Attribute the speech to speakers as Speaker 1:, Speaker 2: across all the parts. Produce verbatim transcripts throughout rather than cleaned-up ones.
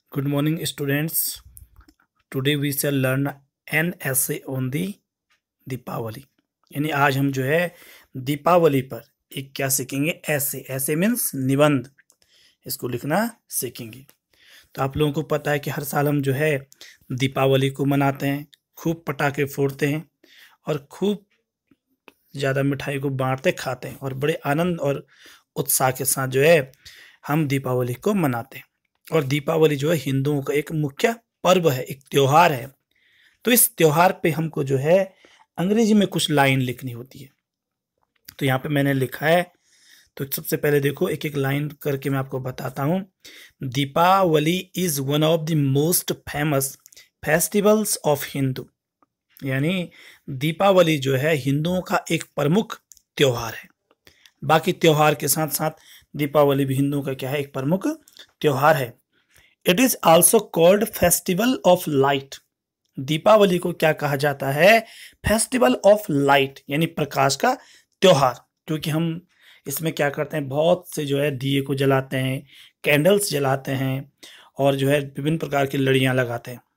Speaker 1: Good morning, students. Today we shall learn an essay on the Deepawali. यानी आज हम जो है दीपावली पर एक क्या सीखेंगे, ऐसे ऐसे मीन्स निबंध, इसको लिखना सीखेंगे। तो आप लोगों को पता है कि हर साल हम जो है दीपावली को मनाते हैं, खूब पटाखे फोड़ते हैं और खूब ज़्यादा मिठाई को बांटते खाते हैं और बड़े आनंद और उत्साह के साथ जो है हम दीपावली को मनाते हैं। और दीपावली जो है हिंदुओं का एक मुख्य पर्व है, एक त्योहार है। तो इस त्योहार पे हमको जो है अंग्रेजी में कुछ लाइन लिखनी होती है। तो यहाँ पे मैंने लिखा है, तो सबसे पहले देखो एक एक लाइन करके मैं आपको बताता हूँ। Deepavali is one of the most famous festivals of Hindu. यानी दीपावली जो है हिंदुओं का एक प्रमुख त्योहार है। बाकी त्योहार के साथ साथ दीपावली भी हिंदुओं का क्या है, एक प्रमुख त्योहार है। It is also called festival of light. Deepavali को क्या कहा जाता है, फेस्टिवल ऑफ लाइट, यानी प्रकाश का त्योहार। क्योंकि हम इसमें क्या करते हैं, बहुत से जो है दिए को जलाते हैं, कैंडल्स जलाते हैं और जो है विभिन्न प्रकार की लड़ियां लगाते हैं।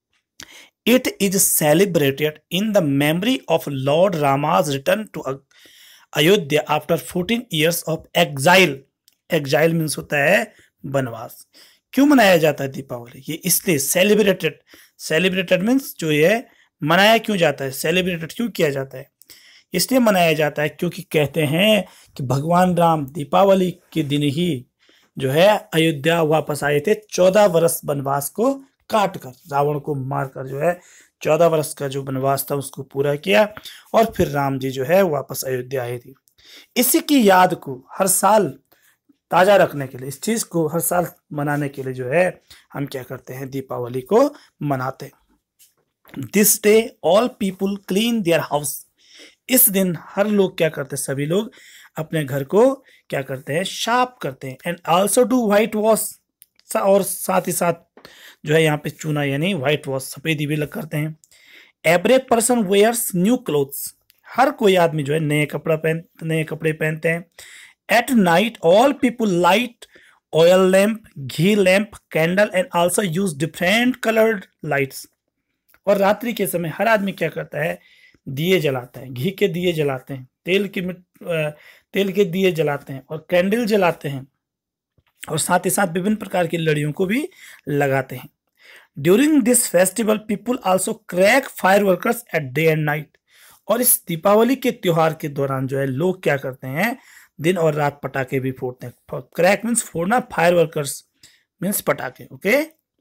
Speaker 1: It is celebrated in the memory of lord Rama's return to Ayodhya after fourteen years of exile. Exile means होता है वनवास। क्यों मनाया जाता है दीपावली, ये इसलिए सेलिब्रेटेड, सेलिब्रेटेड मीन्स जो ये मनाया क्यों जाता है, सेलिब्रेटेड क्यों किया जाता है, इसलिए मनाया जाता है क्योंकि कहते हैं कि भगवान राम दीपावली के दिन ही जो है अयोध्या वापस आए थे, चौदह वर्ष वनवास को काट कर, रावण को मारकर जो है चौदह वर्ष का जो वनवास था उसको पूरा किया और फिर राम जी जो है वापस अयोध्या आए थे। इसी की याद को हर साल ताजा रखने के लिए, इस चीज को हर साल मनाने के लिए जो है हम क्या करते हैं, दीपावली को मनाते हैं। This day all people clean their house. इस दिन हर लोग क्या करते हैं, सभी लोग अपने घर को क्या करते हैं, साफ करते हैं। And also do white wash, और साथ ही साथ जो है यहाँ पे चूना यानी व्हाइट वॉश, सफेदी भी लग करते हैं। Every person wears new clothes. हर कोई आदमी जो है नए कपड़ा पहन नए कपड़े पहनते हैं। At night all people light oil lamp, ghee lamp, candle and also use different coloured lights. और रात्रि के समय हर आदमी क्या करता है, दिए जलाता है, घी के दिए जलाते हैं, तेल के तेल के दिए जलाते हैं और कैंडल जलाते हैं और साथ ही साथ विभिन्न प्रकार की लड़ियों को भी लगाते हैं। During this festival people also crack fire workers at day and night. और इस दीपावली के त्योहार के दौरान जो है लोग क्या करते हैं, दिन और रात पटाखे भी फोड़ते हैं। क्रैक मीन्स फोड़ना, फायर वर्कर्स मीन्स पटाखे। Okay,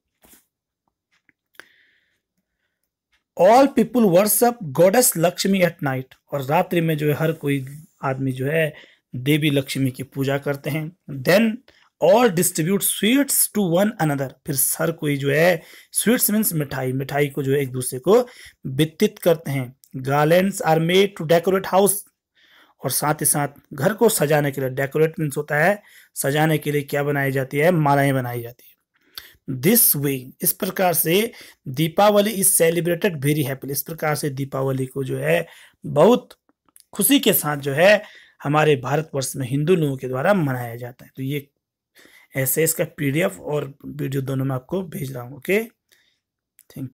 Speaker 1: all people worship goddess Lakshmi at night. और रात्रि में जो है हर कोई आदमी जो है देवी लक्ष्मी की पूजा करते हैं। Then all distribute sweets to one another. फिर हर कोई जो है, स्वीट्स मीन्स मिठाई, मिठाई को जो है एक दूसरे को वितरित करते हैं। Garlands are made to decorate house. और साथ ही साथ घर को सजाने के लिए, डेकोरेट मीन्स होता है सजाने के लिए क्या बनाई जाती है, मालाएं बनाई जाती है। दिस वे, इस प्रकार से Deepavali is celebrated very happily. इस प्रकार से दीपावली को जो है बहुत खुशी के साथ जो है हमारे भारतवर्ष में हिंदू लोगों के द्वारा मनाया जाता है। तो ये ऐसे इसका पीडीएफ और वीडियो दोनों में आपको भेज रहा हूँ। Okay, thank you.